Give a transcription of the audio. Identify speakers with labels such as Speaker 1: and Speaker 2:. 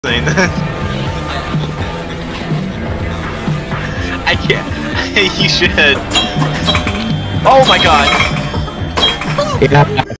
Speaker 1: saying that. I can't. You should. Oh my god.
Speaker 2: Yeah.